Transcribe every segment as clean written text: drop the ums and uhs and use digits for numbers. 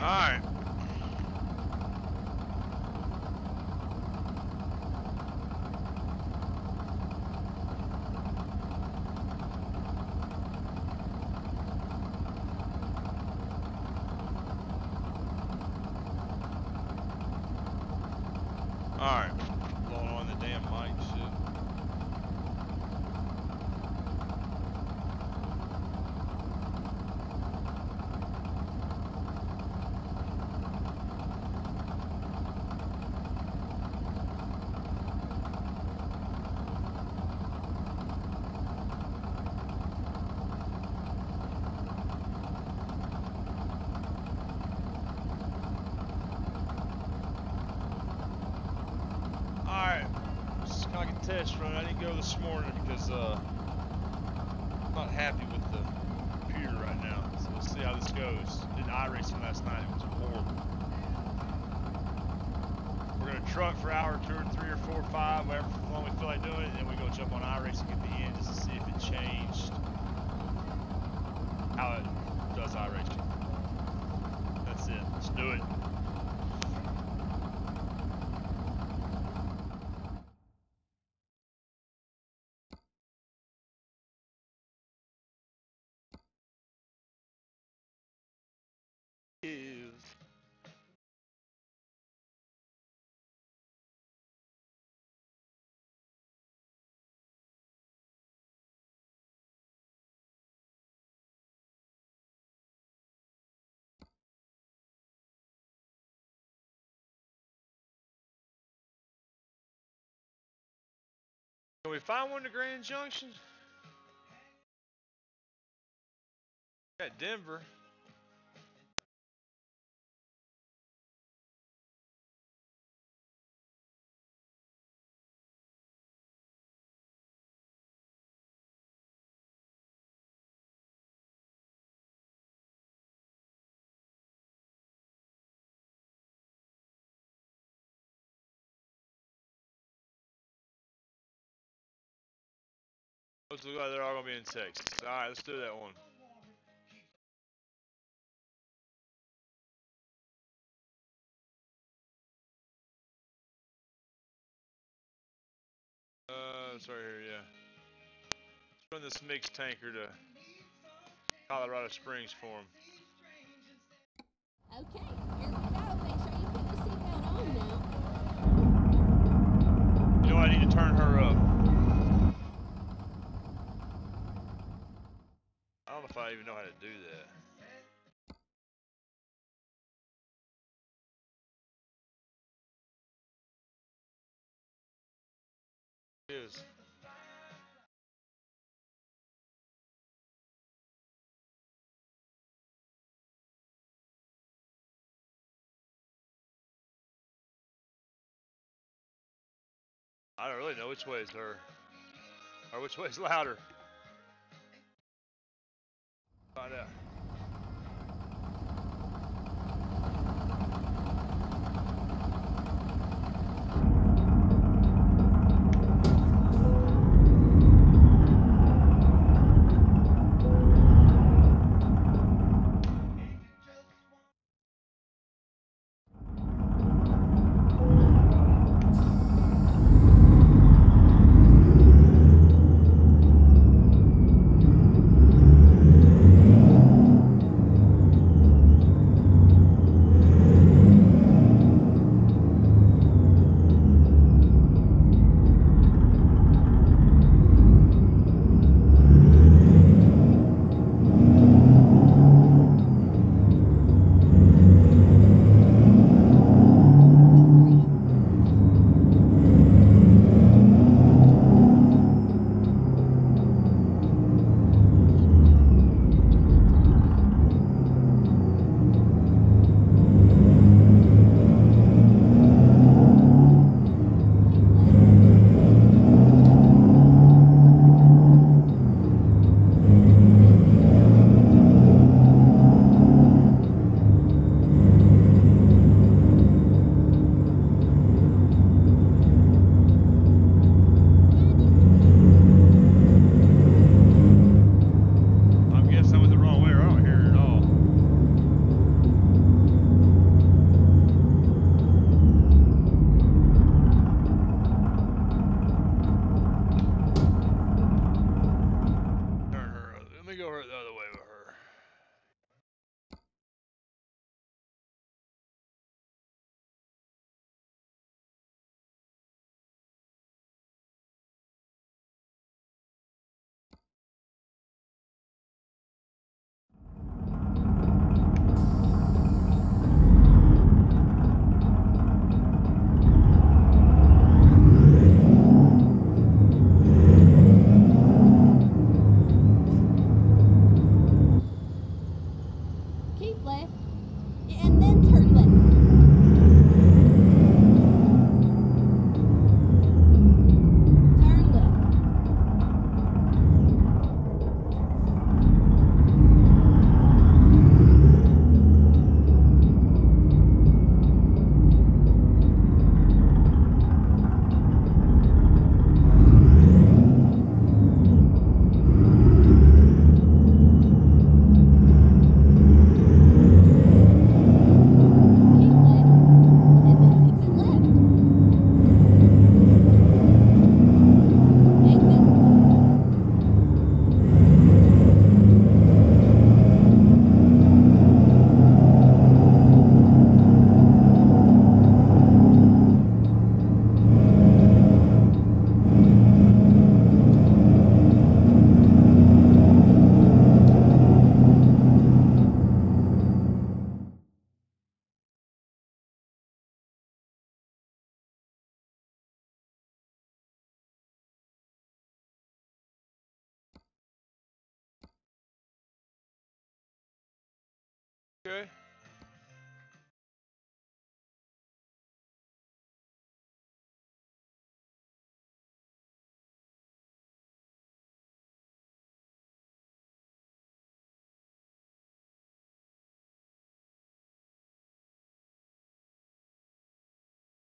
Alright. Alright. Blowing on the damn mic shit. Alright. This is kind of like a test run. I didn't go this morning because I'm not happy with the computer right now. So we'll see how this goes. Did iRacing last night. It was horrible. We're going to truck for hour 2 or 3 or 4 or 5, whatever long we feel like doing it, and then we go jump on iRacing at the end just to see if it changed how it does iRacing. That's it. Let's do it. Can we find one to Grand Junction? Got Denver. Looks like they're all gonna be in Texas. Alright, let's do that one. It's right here, yeah. Let's run this mixed tanker to Colorado Springs for him. Okay, here we go. Make sure you put the seatbelt on now. You know, I need to turn her up. I don't know if I even know how to do that. It is. I don't really know which way is her. Or which way is louder. Find out.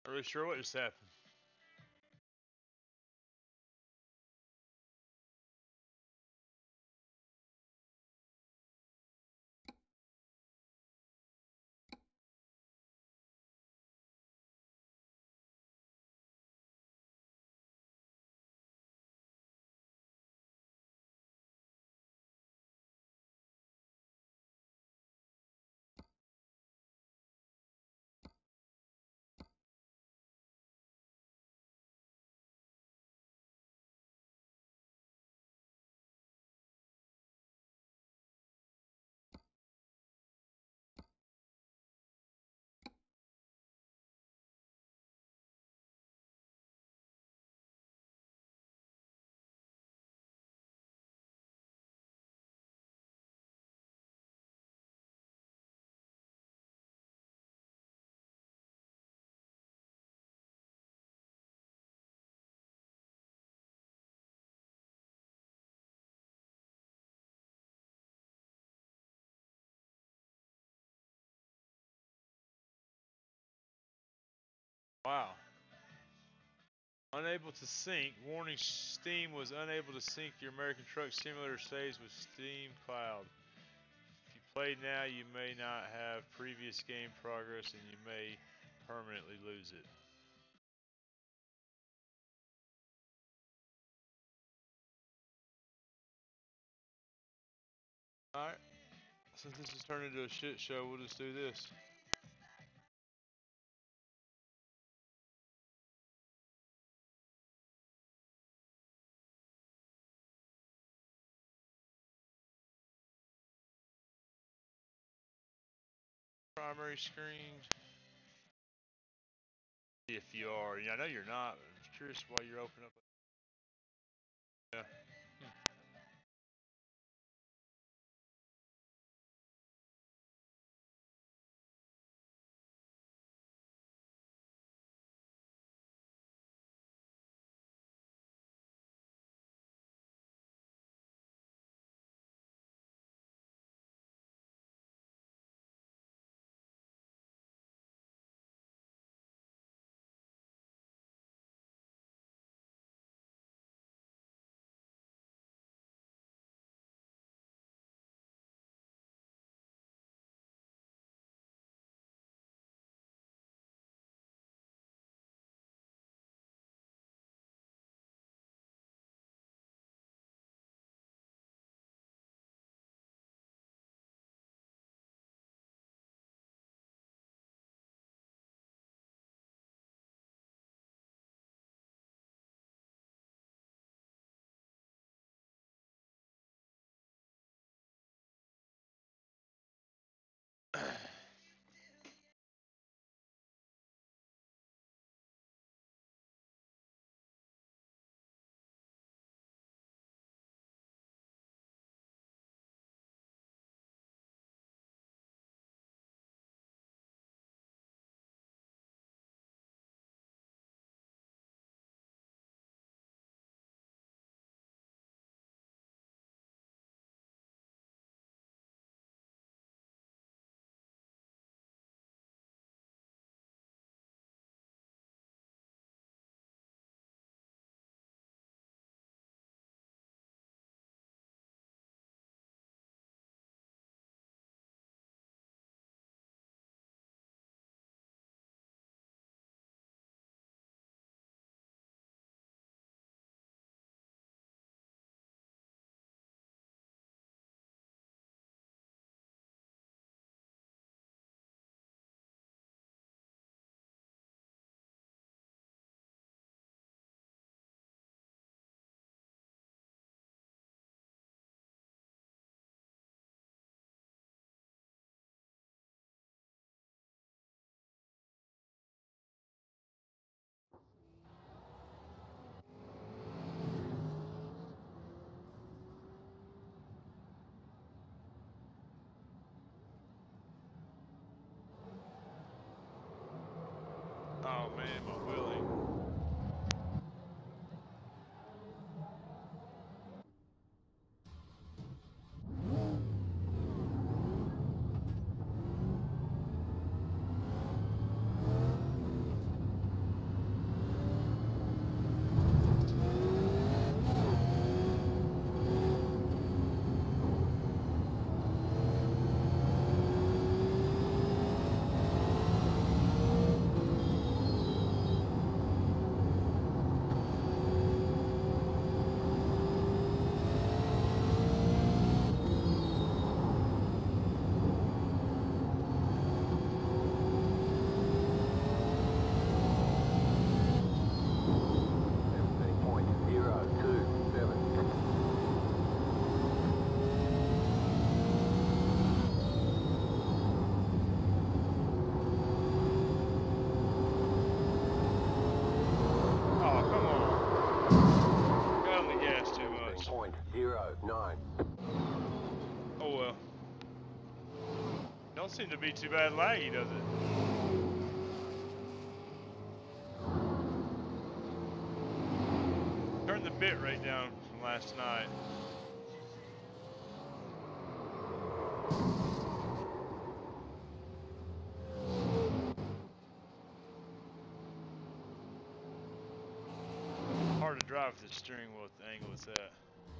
Not really sure what just happened. Wow. Unable to sync. Warning, Steam was unable to sync your American Truck Simulator saves with Steam Cloud. If you play now, you may not have previous game progress and you may permanently lose it. Alright. Since this has turned into a shit show, we'll just do this. Primary screen. If you are, yeah, I know you're not. I'm curious why you're opening up. Yeah. Don't seem to be too bad laggy, does it? Turn the bit rate down from last night. Hard to drive with the steering wheel at the angle it's at.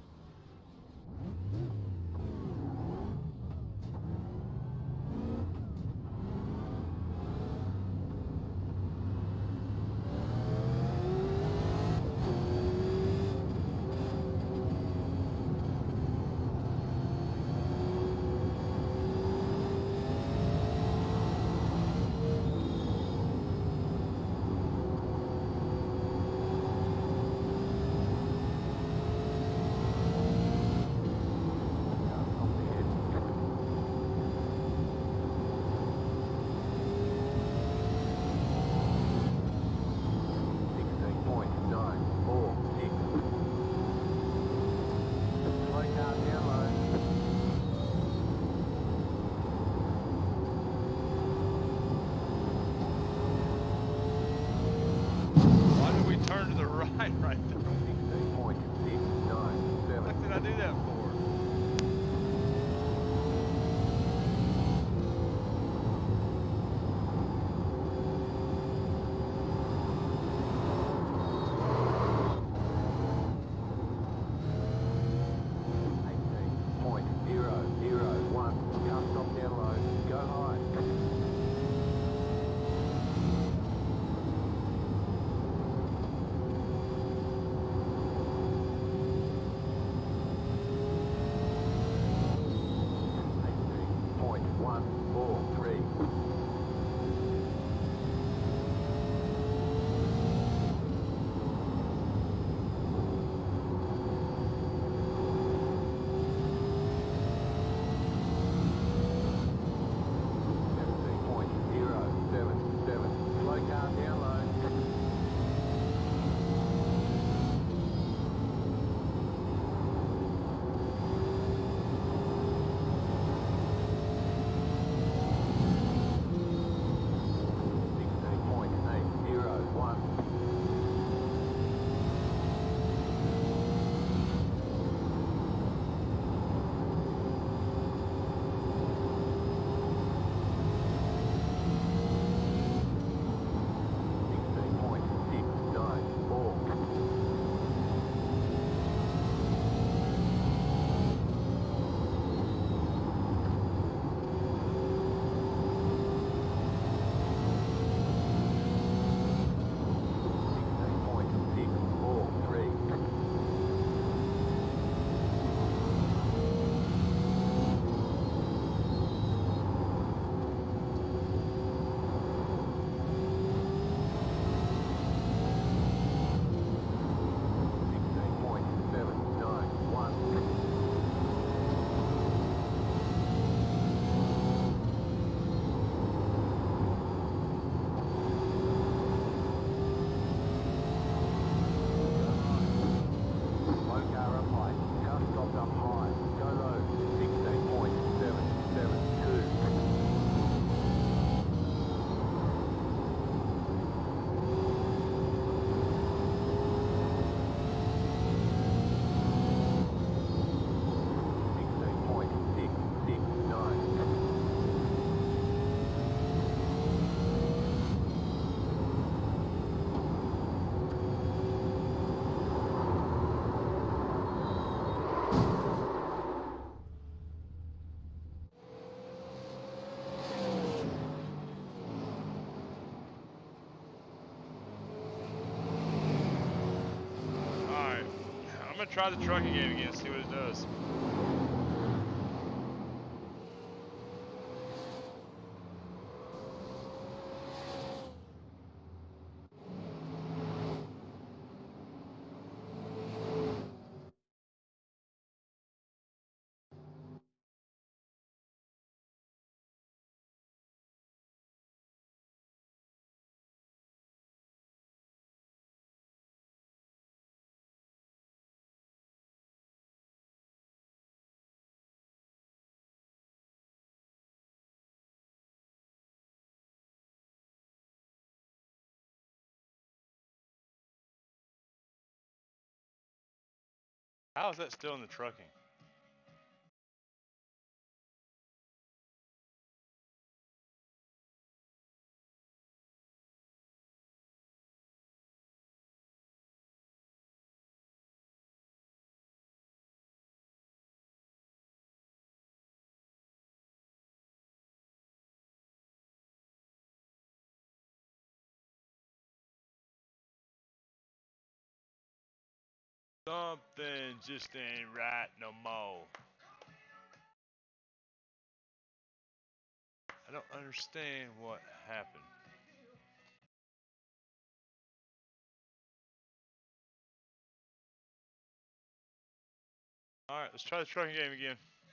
Right there. 16.697. What did I do that for? I'm gonna try the trucking game again, see what it does. How is that still in the trucking? Something just ain't right no more. I don't understand what happened. Alright, let's try the trucking game again.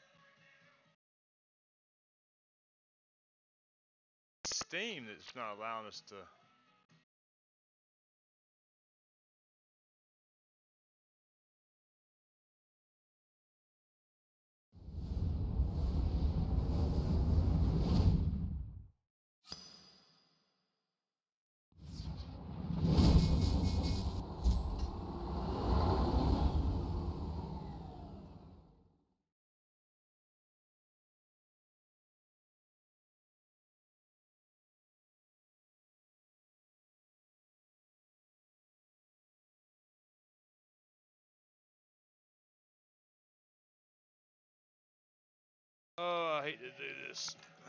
Steam that's not allowing us to. Oh, I hate to do this.